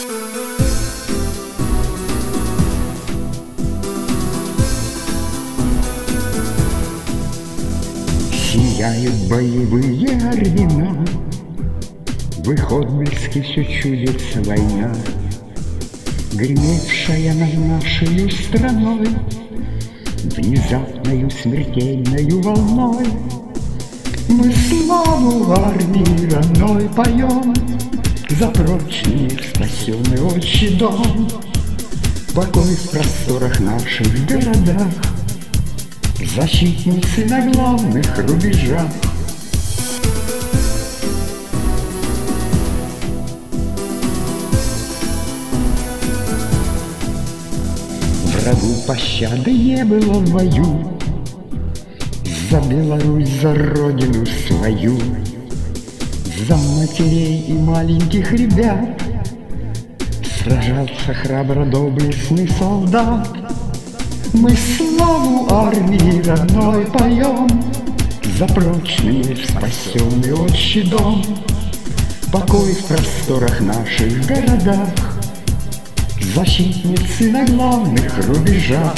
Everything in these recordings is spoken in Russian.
Сияют боевые ордена, в их отблеске все чудится война, гремевшая над нашей страной внезапною смертельною волной. Мы славу армии родной поем, за прочный спасенный отчий дом, покой в просторах наших городах, защитницы на главных рубежах. Врагу пощады не было в бою, за Беларусь, за родину свою, за матерей и маленьких ребят сражался храбро доблестный солдат. Мы славу армии родной поем, за прочный мир спасенный отчий дом, покой в просторах наших городах, защитницы на главных рубежах.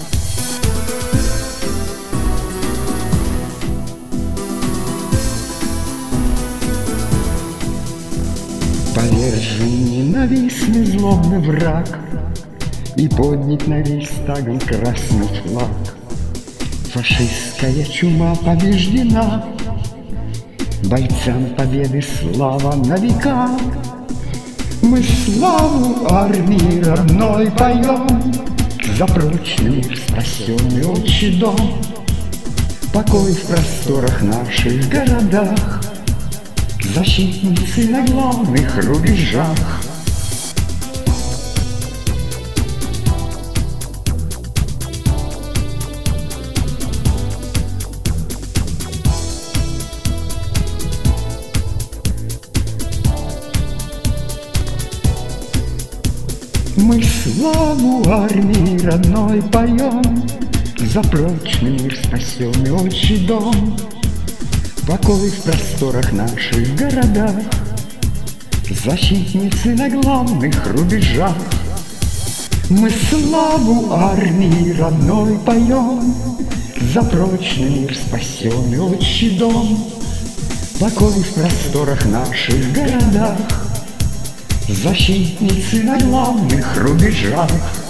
Повержен ненавистный злобный враг, и поднят на весь стаган красный флаг. Фашистская чума побеждена, бойцам победы слава на века. Мы славу армии родной поем, за прочный мир спасенный отчий дом, покой в просторах наших городах, защитницы на главных рубежах. Мы славу армии родной поем, за прочный мир спасенный отчий дом, покой в просторах наших городах, защитницы на главных рубежах. Мы славу армии родной поем, за прочный мир спасенный отчий дом, покой в просторах наших городах, защитницы на главных рубежах.